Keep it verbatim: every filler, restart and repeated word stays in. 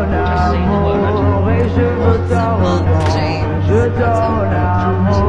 amour et je veux t'en rejoindre. Je donne amour.